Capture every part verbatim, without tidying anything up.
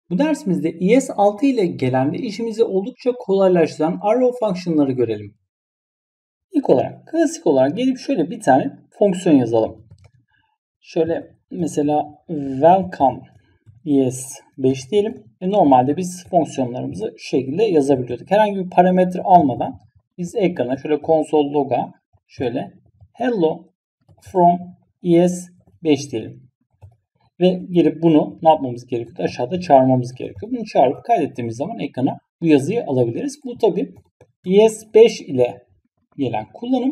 Bu dersimizde E S altı ile gelen ve işimizi oldukça kolaylaştıran arrow fonksiyonları görelim. İlk olarak klasik olarak gelip şöyle bir tane fonksiyon yazalım. Şöyle mesela welcome E S beş diyelim. Ve normalde biz fonksiyonlarımızı şu şekilde yazabiliyorduk. Herhangi bir parametre almadan biz ekrana şöyle console log'a şöyle hello from E S beş diyelim. Ve gelip bunu ne yapmamız gerekiyor? Aşağıda çağırmamız gerekiyor. Bunu çağırıp kaydettiğimiz zaman ekrana bu yazıyı alabiliriz. Bu tabi E S beş ile gelen kullanım.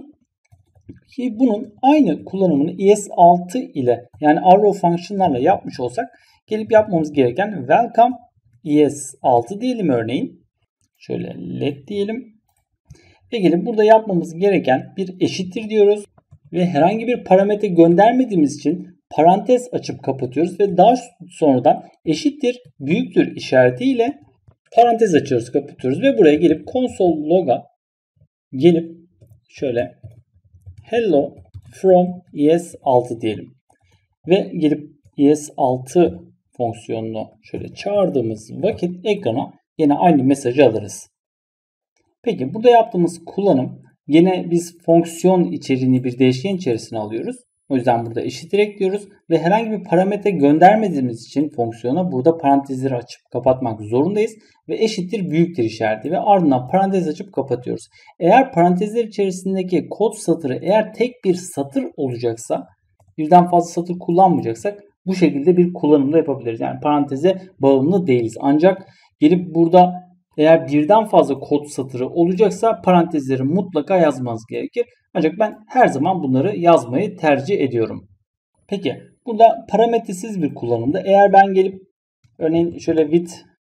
Ki bunun aynı kullanımını E S altı ile yani arrow fonksiyonlarla yapmış olsak gelip yapmamız gereken welcome E S altı diyelim örneğin. Şöyle let diyelim. Ve gelip burada yapmamız gereken bir eşittir diyoruz. Ve herhangi bir parametre göndermediğimiz için parantez açıp kapatıyoruz ve daha sonradan eşittir büyüktür işaretiyle parantez açıyoruz, kapatıyoruz ve buraya gelip console log'a gelip şöyle hello from E S altı diyelim. Ve gelip E S altı fonksiyonunu şöyle çağırdığımız vakit ekrana yine aynı mesajı alırız. Peki burada yaptığımız kullanım yine biz fonksiyon içeriğini bir değişken içerisine alıyoruz. O yüzden burada eşittir ekliyoruz ve herhangi bir parametre göndermediğimiz için fonksiyona burada parantezleri açıp kapatmak zorundayız ve eşittir büyüktür işareti ve ardından parantez açıp kapatıyoruz. Eğer parantezler içerisindeki kod satırı eğer tek bir satır olacaksa, birden fazla satır kullanmayacaksak bu şekilde bir kullanımda yapabiliriz. Yani paranteze bağımlı değiliz. Ancak gelip burada eğer birden fazla kod satırı olacaksa parantezleri mutlaka yazmanız gerekir. Ancak ben her zaman bunları yazmayı tercih ediyorum. Peki burada parametresiz bir kullanımda eğer ben gelip örneğin şöyle with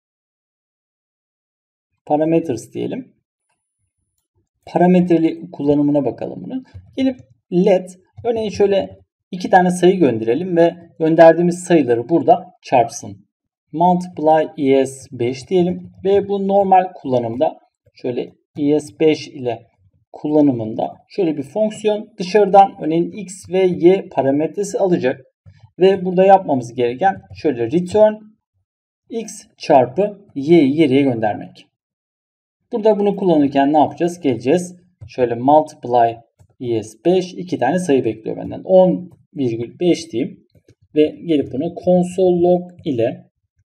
parameters diyelim. Parametreli kullanımına bakalım bunun. Gelip let örneğin şöyle iki tane sayı gönderelim ve gönderdiğimiz sayıları burada çarpsın. Multiply E S beş diyelim ve bu normal kullanımda şöyle E S beş ile kullanımında şöyle bir fonksiyon dışarıdan örneğin x ve y parametresi alacak ve burada yapmamız gereken şöyle return x çarpı y'yi geriye göndermek. Burada bunu kullanırken ne yapacağız? Geleceğiz. Şöyle multiply E S beş iki tane sayı bekliyor benden. on virgül beş diyeyim ve gelip bunu console log ile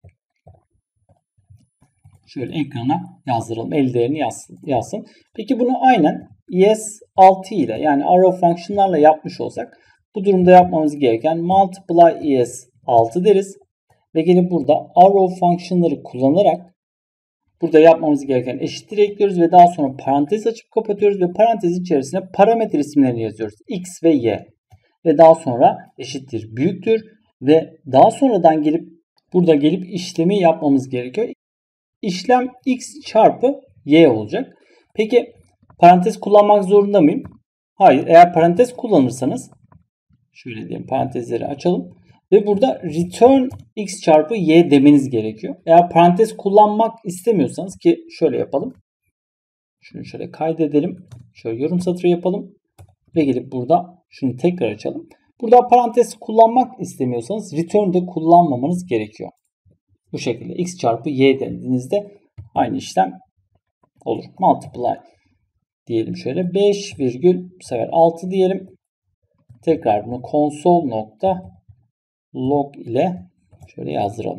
şöyle ekrana yazdıralım. El değerini yazsın, yazsın. Peki bunu aynen E S altı ile yani arrow fonksiyonlarla yapmış olsak bu durumda yapmamız gereken multiply E S altı deriz. Ve gelip burada arrow fonksiyonları kullanarak burada yapmamız gereken eşittir ekliyoruz ve daha sonra parantez açıp kapatıyoruz ve parantezin içerisine parametre isimlerini yazıyoruz. X ve Y. Ve daha sonra eşittir büyüktür ve daha sonradan gelip burada gelip işlemi yapmamız gerekiyor. İşlem x çarpı y olacak. Peki parantez kullanmak zorunda mıyım? Hayır. Eğer parantez kullanırsanız şöyle diyelim, parantezleri açalım ve burada return x çarpı y demeniz gerekiyor. Eğer parantez kullanmak istemiyorsanız ki şöyle yapalım. Şunu şöyle kaydedelim. Şöyle yorum satırı yapalım ve gelip burada şunu tekrar açalım. Burada parantez kullanmak istemiyorsanız return de kullanmamanız gerekiyor. Bu şekilde x çarpı y dediğinizde aynı işlem olur. Multiply diyelim şöyle beş virgül bu sefer altı diyelim. Tekrar bunu console nokta log ile şöyle yazdıralım.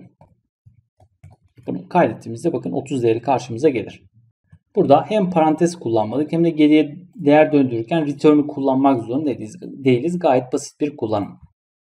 Bunu kaydettiğimizde bakın otuz değeri karşımıza gelir. Burada hem parantez kullanmadık hem de geriye değer döndürürken return'u kullanmak zorunda değiliz. Gayet basit bir kullanım.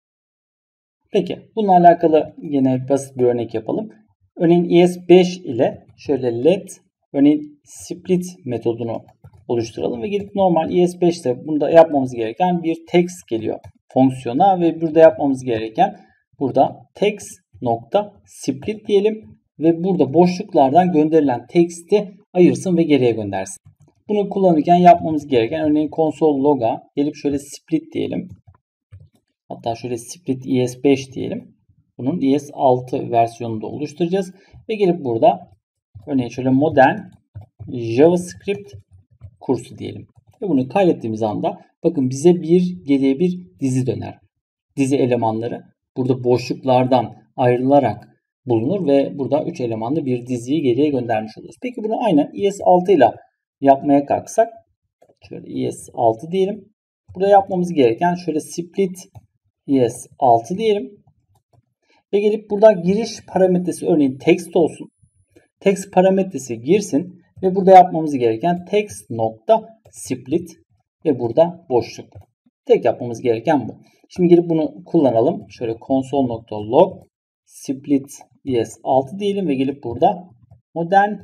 Peki bununla alakalı yine basit bir örnek yapalım. Örneğin E S beş ile şöyle let örneğin split metodunu oluşturalım ve gidip normal E S beşte bunda yapmamız gereken bir text geliyor fonksiyona ve burada yapmamız gereken burada text nokta split diyelim ve burada boşluklardan gönderilen text'i ayırsın ve geriye göndersin. Bunu kullanırken yapmamız gereken örneğin console log'a gelip şöyle split diyelim. Hatta şöyle split E S beş diyelim. Bunun E S altı versiyonunu da oluşturacağız. Ve gelip burada örneğin şöyle modern JavaScript kursu diyelim. Ve bunu kaydettiğimiz anda bakın bize bir geriye bir dizi döner. Dizi elemanları burada boşluklardan ayrılarak bulunur ve burada üç elemanlı bir diziyi geriye göndermiş oluruz. Peki bunu aynen E S altı ile yapmaya kalksak, şöyle E S altı diyelim. Burada yapmamız gereken şöyle split E S altı diyelim. Ve gelip burada giriş parametresi örneğin text olsun. Text parametresi girsin ve burada yapmamız gereken text nokta split ve burada boşluk. Tek yapmamız gereken bu. Şimdi gelip bunu kullanalım. Şöyle console.log split E S altı diyelim ve gelip burada modern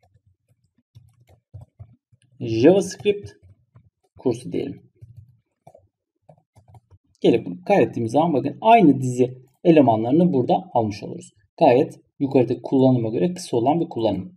JavaScript kursu diyelim. Gelip bunu kaydettiğimiz zaman bakın aynı dizi elemanlarını burada almış oluruz. Gayet yukarıdaki kullanıma göre kısa olan bir kullanım.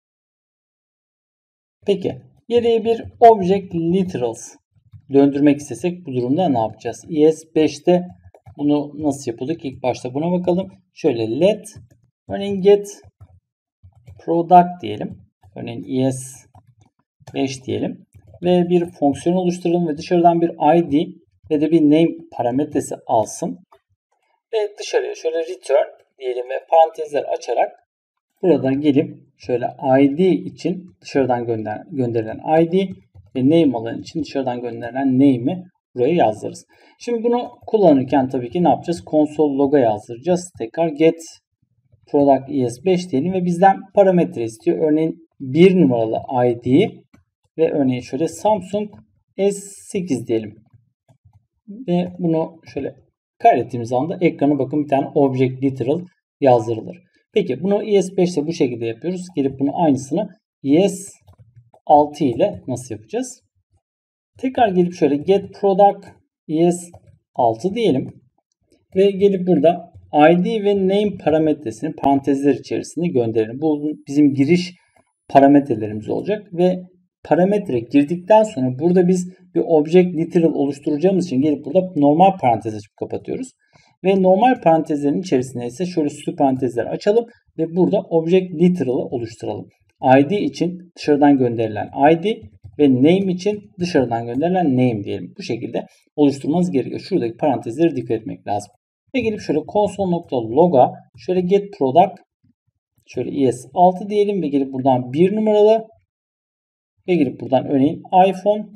Peki geriye bir object literals döndürmek istesek bu durumda ne yapacağız? E S beşte bunu nasıl yapıyorduk? İlk başta buna bakalım. Şöyle let örneğin get product diyelim. Örneğin E S beş diyelim. Ve bir fonksiyon oluşturalım ve dışarıdan bir I D ve de bir name parametresi alsın. Ve dışarıya şöyle return diyelim ve parantezler açarak burada gelip şöyle I D için dışarıdan gönder gönderilen I D ve name alan için dışarıdan gönderilen name'i buraya yazdırırız. Şimdi bunu kullanırken tabii ki ne yapacağız? Console log'a yazdıracağız. Tekrar get product E S beş diyelim ve bizden parametre istiyor. Örneğin bir numaralı I D ve örneğin şöyle Samsung S sekiz diyelim. Ve bunu şöyle kaydettiğimiz anda ekrana bakın bir tane object literal yazdırılır. Peki bunu E S beşte bu şekilde yapıyoruz. Gelip bunu aynısını E S altı ile nasıl yapacağız? Tekrar gelip şöyle get product E S altı diyelim. Ve gelip burada I D ve name parametresini parantezler içerisinde gönderelim. Bu bizim giriş parametrelerimiz olacak ve parametre girdikten sonra burada biz bir object literal oluşturacağımız için gelip burada normal parantez açıp kapatıyoruz. Ve normal parantezlerin içerisinde ise şöyle süslü parantezler açalım ve burada object literal'ı oluşturalım. I D için dışarıdan gönderilen I D ve name için dışarıdan gönderilen name diyelim. Bu şekilde oluşturmanız gerekiyor. Şuradaki parantezleri dikkat etmek lazım. Ve gelip şöyle console.log'a şöyle get product şöyle E S altı diyelim ve gelip buradan bir numaralı ve gelip buradan örneğin iPhone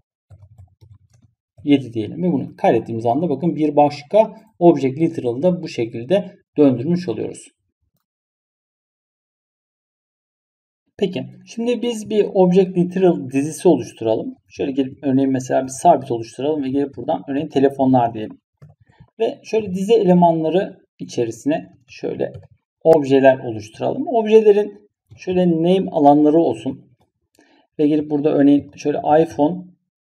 yedi diyelim ve bunu kaydettiğimiz anda bakın bir başka object literal'ı da bu şekilde döndürmüş oluyoruz. Peki şimdi biz bir object literal dizisi oluşturalım. Şöyle gelip örneğin mesela bir sabit oluşturalım ve gelip buradan örneğin telefonlar diyelim. Ve şöyle dizi elemanları içerisine şöyle objeler oluşturalım. Objelerin şöyle name alanları olsun. Ve gelip burada örneğin şöyle iPhone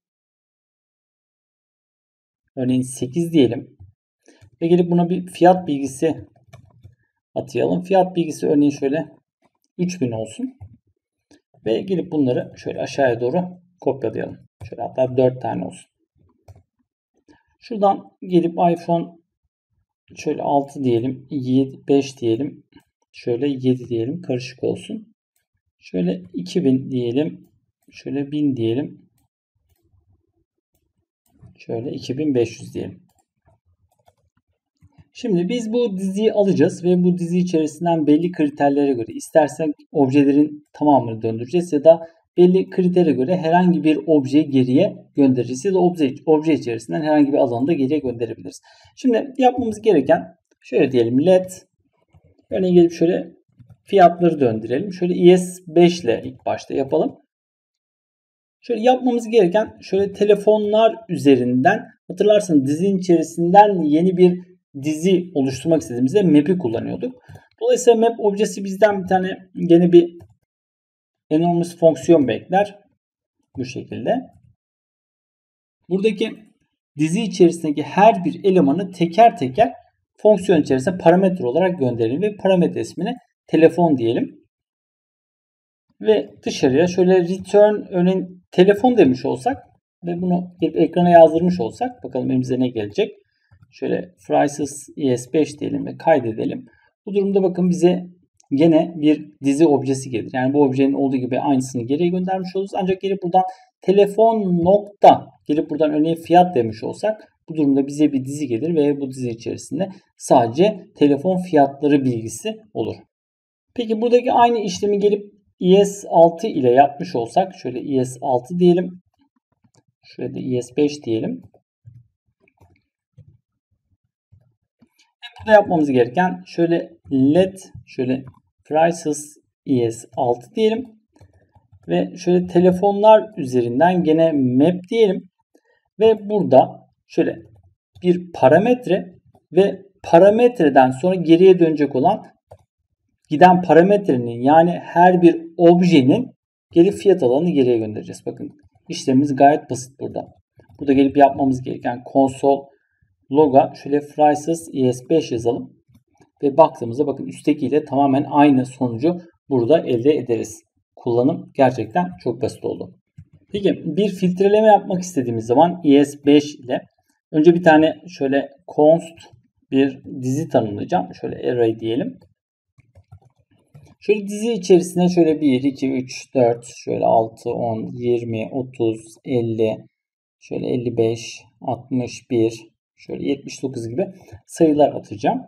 örneğin sekiz diyelim. Ve gelip buna bir fiyat bilgisi atayalım. Fiyat bilgisi örneğin şöyle üç bin olsun. Ve gelip bunları şöyle aşağıya doğru kopyalayalım. Şöyle hatta dört tane olsun. Şuradan gelip iPhone şöyle altı diyelim. beş diyelim. Şöyle yedi diyelim. Karışık olsun. Şöyle iki bin diyelim. Şöyle bin diyelim. Şöyle iki bin beş yüz diyelim. Şimdi biz bu diziyi alacağız ve bu dizi içerisinden belli kriterlere göre istersek objelerin tamamını döndüreceğiz ya da belli kritere göre herhangi bir objeyi geriye göndereceğiz ya da obje, obje içerisinden herhangi bir alanı da geriye gönderebiliriz. Şimdi yapmamız gereken şöyle diyelim let örneğin gelip şöyle fiyatları döndürelim. Şöyle E S beş ile ilk başta yapalım. Şöyle yapmamız gereken şöyle telefonlar üzerinden hatırlarsanız dizinin içerisinden yeni bir dizi oluşturmak istediğimizde map'i kullanıyorduk. Dolayısıyla map objesi bizden bir tane gene bir enormous fonksiyon bekler. Bu şekilde. Buradaki dizi içerisindeki her bir elemanı teker teker fonksiyon içerisinde parametre olarak gönderelim ve parametre ismine telefon diyelim. Ve dışarıya şöyle return örneğin telefon demiş olsak ve bunu ekrana yazdırmış olsak bakalım elimize ne gelecek. Şöyle prices E S beş diyelim ve kaydedelim. Bu durumda bakın bize gene bir dizi objesi gelir. Yani bu objenin olduğu gibi aynısını geriye göndermiş oluruz. Ancak gelip buradan telefon nokta gelip buradan örneğin fiyat demiş olsak Bu durumda bize bir dizi gelir ve bu dizi içerisinde sadece telefon fiyatları bilgisi olur. Peki buradaki aynı işlemi gelip i s altı ile yapmış olsak, şöyle i s altı diyelim. Şöyle de i s beş diyelim. Burada yapmamız gereken şöyle let şöyle prices i s altı diyelim. Ve şöyle telefonlar üzerinden gene map diyelim. Ve burada şöyle bir parametre ve parametreden sonra geriye dönecek olan giden parametrenin, yani her bir objenin geri fiyat alanını geriye göndereceğiz. Bakın işlemimiz gayet basit burada. Burada gelip yapmamız gereken console log'a şöyle prices i s beş yazalım. Ve baktığımızda bakın üsttekiyle tamamen aynı sonucu burada elde ederiz. Kullanım gerçekten çok basit oldu. Peki bir filtreleme yapmak istediğimiz zaman i s beş ile önce bir tane şöyle const bir dizi tanımlayacağım. Şöyle array diyelim. Şöyle dizi içerisine şöyle bir, iki, üç, dört, şöyle altı, on, yirmi, otuz, elli, şöyle elli beş, altmış bir, şöyle yetmiş dokuz gibi sayılar atacağım.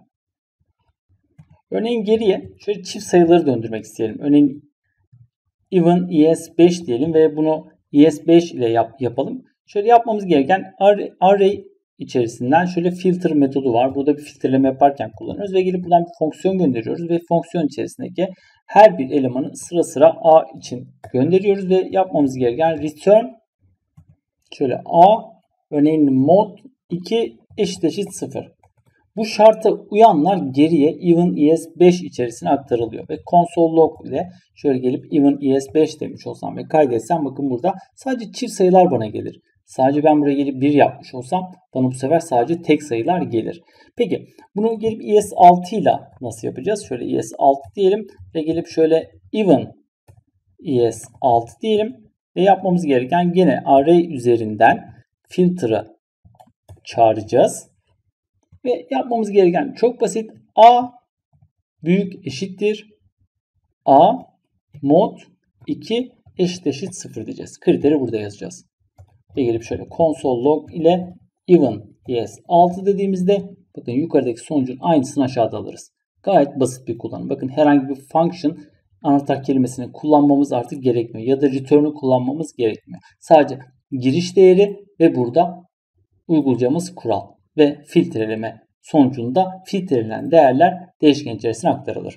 Örneğin geriye şöyle çift sayıları döndürmek isteyelim. Örneğin even i s beş diyelim ve bunu i s beş ile yap, yapalım. Şöyle yapmamız gereken array içerisinden şöyle filter metodu var. Burada bir filtreleme yaparken kullanıyoruz ve gelip buradan bir fonksiyon gönderiyoruz ve fonksiyon içerisindeki her bir elemanı sıra sıra a için gönderiyoruz ve yapmamız gereken return şöyle a, örneğin mod iki eşit eşit sıfır. Bu şarta uyanlar geriye even i s beş içerisine aktarılıyor ve console log ile şöyle gelip even i s beş demiş olsam ve kaydetsem, bakın burada sadece çift sayılar bana gelir. Sadece ben buraya gelip bir yapmış olsam bana bu sefer sadece tek sayılar gelir. Peki bunu gelip i s altı ile nasıl yapacağız? Şöyle i s altı diyelim ve gelip şöyle even i s altı diyelim ve yapmamız gereken gene array üzerinden filter'ı çağıracağız. Ve yapmamız gereken çok basit. A büyük eşittir A mod iki eşit eşit sıfır diyeceğiz. Kriteri burada yazacağız. Ve gelip şöyle console log ile even i s altı dediğimizde bakın yukarıdaki sonucun aynısını aşağıda alırız. Gayet basit bir kullanım. Bakın herhangi bir function anahtar kelimesini kullanmamız artık gerekmiyor. Ya da return'u kullanmamız gerekmiyor. Sadece giriş değeri ve burada uygulayacağımız kural ve filtreleme sonucunda filtrelenen değerler değişken içerisine aktarılır.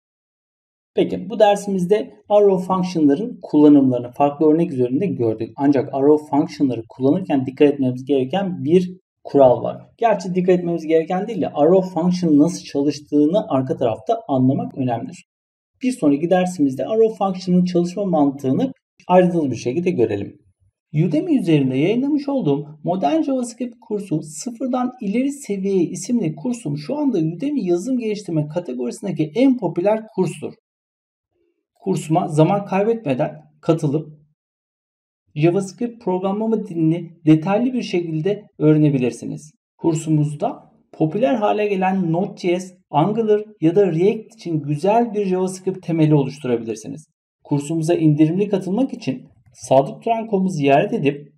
Peki bu dersimizde arrow function'ların kullanımlarını farklı örnek üzerinde gördük. Ancak arrow function'ları kullanırken dikkat etmemiz gereken bir kural var. Gerçi dikkat etmemiz gereken değil de arrow function nasıl çalıştığını arka tarafta anlamak önemlidir. Bir sonraki dersimizde arrow function'ın çalışma mantığını ayrıntılı bir şekilde görelim. Udemy üzerinde yayınlamış olduğum Modern JavaScript kursu Sıfırdan İleri Seviye isimli kursum şu anda Udemy yazılım geliştirme kategorisindeki en popüler kurstur. Kursuma zaman kaybetmeden katılıp JavaScript programlama dilini detaylı bir şekilde öğrenebilirsiniz. Kursumuzda popüler hale gelen Node.js, Angular ya da React için güzel bir JavaScript temeli oluşturabilirsiniz. Kursumuza indirimli katılmak için sadıkturan nokta com'u ziyaret edip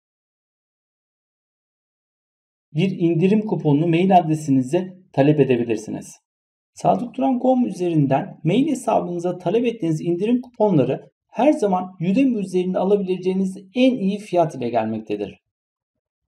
bir indirim kuponunu mail adresinize talep edebilirsiniz. sadıkturan nokta com üzerinden mail hesabınıza talep ettiğiniz indirim kuponları her zaman Udemy üzerinde alabileceğiniz en iyi fiyat ile gelmektedir.